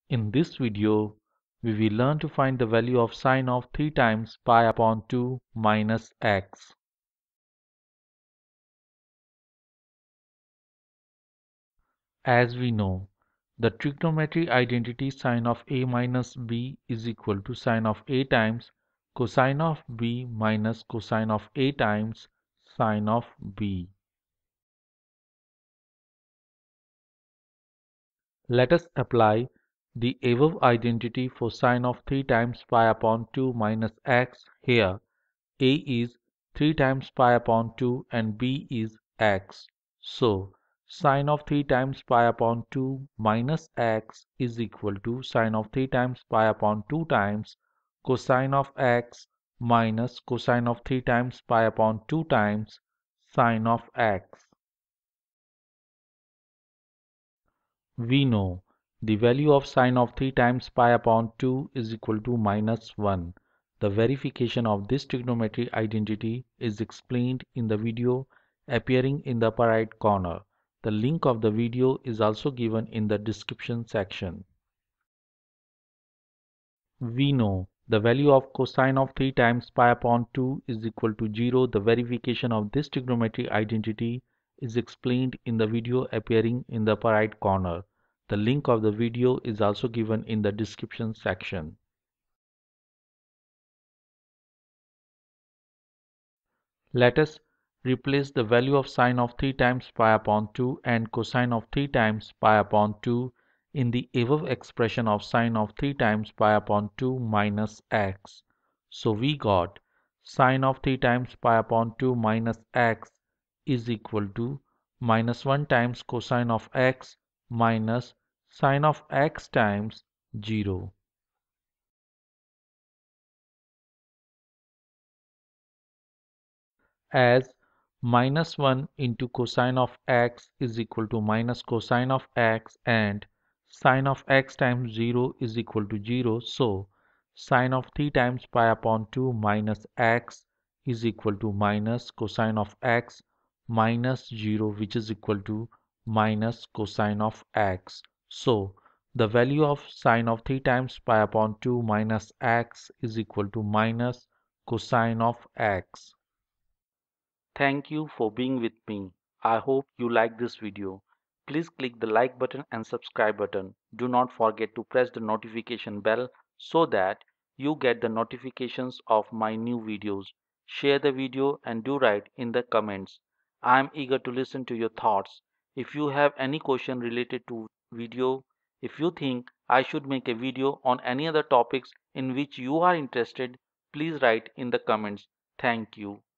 In this video, we will learn to find the value of sine of 3 times pi upon 2 minus x. As we know, the trigonometry identity sine of a minus b is equal to sine of a times cosine of b minus cosine of a times sine of b. Let us apply the above identity for sine of 3 times pi upon 2 minus x here. A is 3 times pi upon 2 and b is x. So, sine of 3 times pi upon 2 minus x is equal to sine of 3 times pi upon 2 times cosine of x minus cosine of 3 times pi upon 2 times sine of x. We know the value of sine of 3 times pi upon 2 is equal to minus 1. The verification of this trigonometry identity is explained in the video appearing in the upper right corner. The link of the video is also given in the description section. We know the value of cosine of 3 times pi upon 2 is equal to 0. The verification of this trigonometry identity is explained in the video appearing in the upper right corner. The link of the video is also given in the description section. Let us replace the value of sine of 3 times pi upon 2 and cosine of 3 times pi upon 2 in the above expression of sine of 3 times pi upon 2 minus x. So we got sine of 3 times pi upon 2 minus x is equal to minus 1 times cosine of x minus sine of x times 0. As minus 1 into cosine of x is equal to minus cosine of x and sine of x times 0 is equal to 0. So, sine of 3 times pi upon 2 minus x is equal to minus cosine of x minus 0, which is equal to minus cosine of x. So, the value of sine of 3 times pi upon 2 minus x is equal to minus cosine of x. Thank you for being with me. I hope you like this video. Please click the like button and subscribe button. Do not forget to press the notification bell so that you get the notifications of my new videos. Share the video and do write in the comments. I am eager to listen to your thoughts. If you have any question related to video, if you think I should make a video on any other topics in which you are interested, please write in the comments. Thank you.